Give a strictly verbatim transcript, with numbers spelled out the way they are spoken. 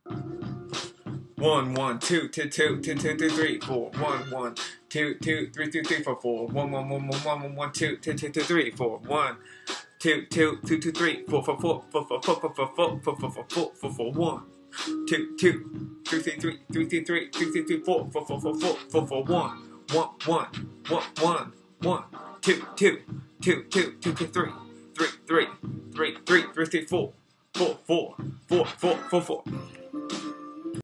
One, one, two, two, two, two, two, two, three, four. One, one, two, two, three, three, three, four, four. One, one, one, one, one, one, one, two, two, two, two, three, four. One, two, two, two, two, three, four, four, four, four, four, four, four, four, four, four, four, four, four, four, four, one. Two, two, three, three, three, three, three, three, three, three, three, four, four, four, four, four, four, four, one. One, one, one, one, one. Two, two, two, two, two, two, three. Three, three, three, three, three, three, four. Four, four, four, four, four, four.